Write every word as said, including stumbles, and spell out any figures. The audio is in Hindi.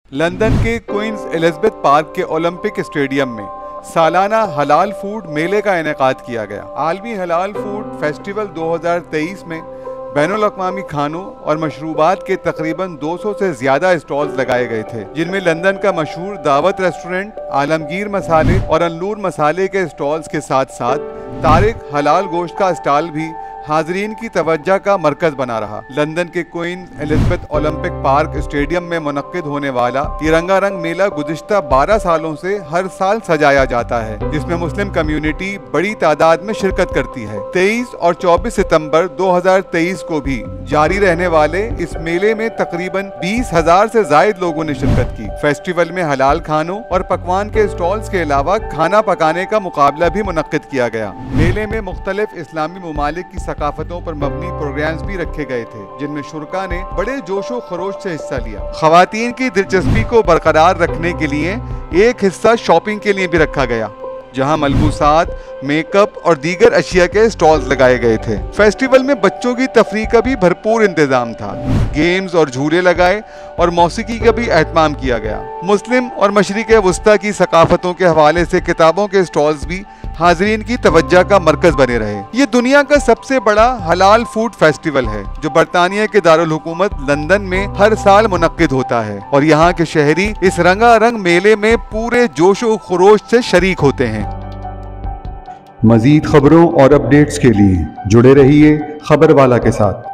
लंदन के क्वींस एलिजाबेथ पार्क के ओलंपिक स्टेडियम में सालाना हलाल फूड मेले का इनेकाद किया गया। आलमी हलाल फूड फेस्टिवल दो हज़ार तेईस में बैनुल अक़वामी खानों और मशरूबात के तकरीबन दो सौ से ज्यादा स्टॉल्स लगाए गए थे, जिनमें लंदन का मशहूर दावत रेस्टोरेंट, आलमगीर मसाले और अनूर मसाले के स्टॉल्स के साथ साथ तारिक हलाल गोश्त का स्टॉल भी हाजरीन की तवज्जो का मरकज बना रहा। लंदन के Queens Elizabeth Olympic park stadium में मुनक्किद होने वाला तिरंगा रंग मेला गुज़िश्ता बारह सालों से हर साल सजाया जाता है, जिसमें मुस्लिम कम्युनिटी बड़ी तादाद में शिरकत करती है। तेईस और चौबीस सितंबर दो हज़ार तेईस को भी जारी रहने वाले इस मेले में तकरीबन बीस हजार से जायद लोगों ने शिरकत की। फेस्टिवल में हलाल खानों और पकवान के स्टॉल्स के अलावा खाना पकाने का मुकाबला भी मुनक्किद किया गया। मेले में मुख्तलिफ इस्लामी ममालिक की सकाफतों पर मबनी प्रोग्राम्स भी रखे गए थे, जिनमें शुरका ने बड़े जोशो खरोश से हिस्सा लिया। खवातीन की दिलचस्पी को बरकरार रखने के लिए एक हिस्सा शॉपिंग के लिए भी रखा गया, जहां मलबूसात, मेकअप और दीगर अशिया के स्टॉल्स लगाए गए थे। फेस्टिवल में बच्चों की तफरीह का भी भरपूर इंतजाम था। गेम्स और झूले लगाए और मौसीकी का भी एहतमाम किया गया। मुस्लिम और मशरिक़ वुस्ता की सकाफतों के हवाले से किताबों के स्टॉल्स भी हाजरीन की तवज्जो का मरकज बने रहे। ये दुनिया का सबसे बड़ा हलाल फूड फेस्टिवल है, जो बरतानिया के दारुल हुकूमत लंदन में हर साल मुनक्किद होता है, और यहाँ के शहरी इस रंगारंग मेले में पूरे जोशो खरोश से शरीक होते हैं। मजीद खबरों और अपडेट्स के लिए जुड़े रहिए खबर वाला के साथ।